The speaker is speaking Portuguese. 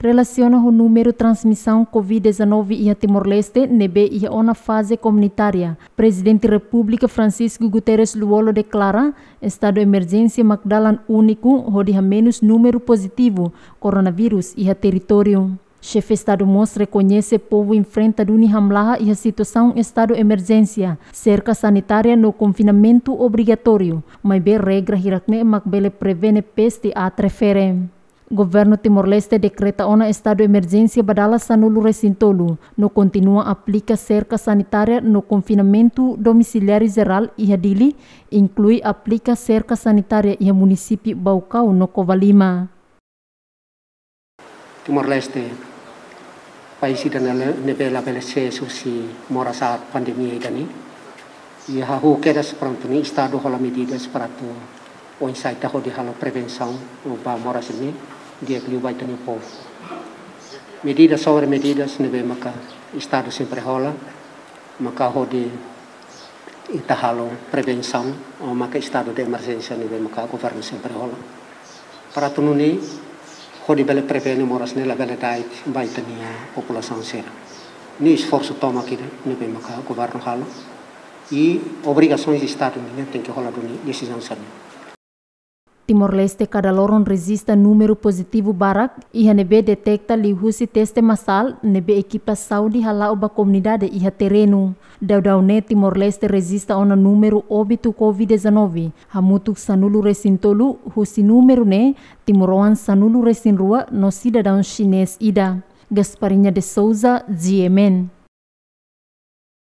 relaciona o número de transmissão Covid-19 e a Timor-Leste, nebe e a fase comunitária. Presidente da República Francisco Guterres Luolo declara estado de emergência Magdalan único, onde há menos número positivo coronavírus e a território. Chefe Estado mostra reconhece povo enfrenta duni hamlaha e a situação estado de emergência, cerca sanitária no confinamento obrigatório, mas bem regra hirakne makbele prevene peste a trefere. Governo Timor-Leste decreta ona estado de emergência badala sanulu recintolu, no continua aplica cerca sanitária no confinamento domiciliar geral e hadili, inclui aplica cerca sanitária e a município Baucau no Covalima. Timor-Leste país ida nela belece susi mora saat pandemia idani e ha hu quedas pronto ni estado rola medidas para tu o insight da de hala prevenção o ba mora sini dia que vai ter povo medidas sobre medidas nebe maka estado sempre rola maka hodi ita halo prevenção o maka estado de emergência nebe maka governo sempre rola para tu nuni hodi bele prevene moras nela bele dait vai ter população sera ni esforço toma aqui nebe maka governo halo e obrigações de estado tem que rolar decisão sana. Timor-Leste cada loron resista número positivo barak e a nebe detecta lihusi teste massal nebe equipa saúde hala oba comunidade e a terreno. Daudau-ne Timor-Leste resista ona número óbito Covid-19. Hamutuk sanulu resintolu husi número ne Timoroan sanulu resinrua no cidadão chinês ida. Gasparinha de Souza, GMN.